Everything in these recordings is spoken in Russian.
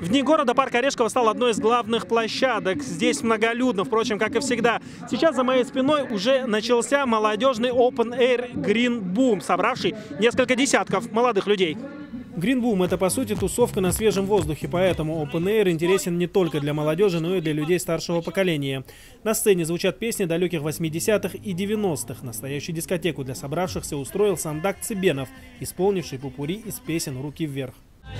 В дни города парк Орешково стал одной из главных площадок. Здесь многолюдно, впрочем, как и всегда. Сейчас за моей спиной уже начался молодежный Open Air Green Boom, собравший несколько десятков молодых людей. Green Boom – это, по сути, тусовка на свежем воздухе, поэтому Open Air интересен не только для молодежи, но и для людей старшего поколения. На сцене звучат песни далеких 80-х и 90-х. Настоящую дискотеку для собравшихся устроил Сандак Цыбенов, исполнивший попурри из песен «Руки вверх».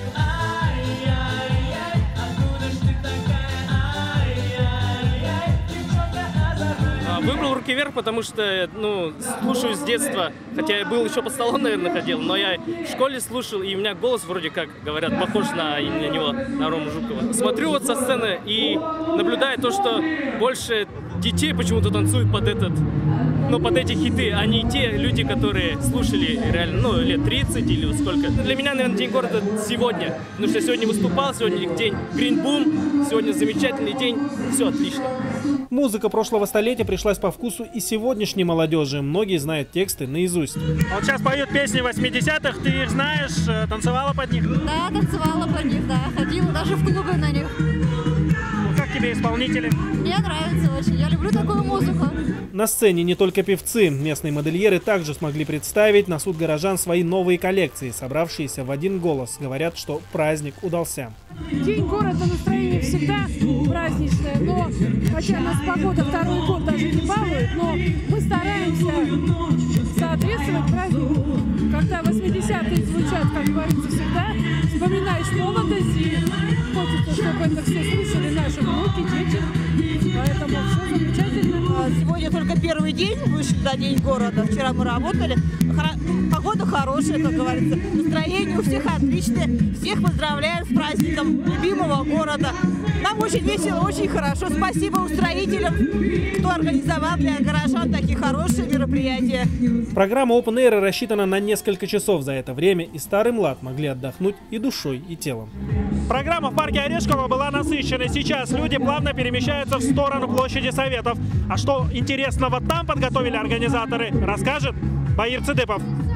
Выбрал «Руки вверх», потому что, слушаю с детства, хотя я был еще под столом, наверное, ходил, но я в школе слушал, и у меня голос вроде как, говорят, похож на него, на Рому Жукова. Смотрю вот со сцены и наблюдаю то, что больше детей почему-то танцуют под эти хиты, а не те люди, которые слушали реально, лет 30 или сколько. Для меня, наверное, День города сегодня, потому что я сегодня выступал, сегодня день Green Boom, сегодня замечательный день, все отлично. Музыка прошлого столетия пришлась по вкусу и сегодняшней молодежи. Многие знают тексты наизусть. Вот сейчас поют песни 80-х, ты их знаешь, танцевала под них? Да, танцевала под них, да. Ходила даже в клубы на них. Как тебе исполнители? Мне нравится очень, я люблю такую музыку. На сцене не только певцы. Местные модельеры также смогли представить на суд горожан свои новые коллекции. Собравшиеся в один голос говорят, что праздник удался. День города, настроение всегда праздничное, но хотя нас погода второй год даже не балует, но мы стараемся соответствовать празднику. Когда 80-е звучат, как говорится, всегда, вспоминаешь молодость и хочется, чтобы это все слушали наши внуки, дети. Поэтому все замечательно. Сегодня только первый день, вышли на День города. Вчера мы работали. Погода хорошая, как говорится. Настроение у всех отличное. Всех поздравляем с праздником любимого города. Нам очень весело, очень хорошо. Спасибо устроителям, кто организовал для горожан такие хорошие мероприятия. Программа Open Air рассчитана на несколько часов. За это время и старый млад могли отдохнуть и душой, и телом. Программа в парке Орешково была насыщенной. Сейчас люди плавно перемещаются в сторону площади Советов. А что интересного там подготовили организаторы, расскажет Баир Цыдыпов.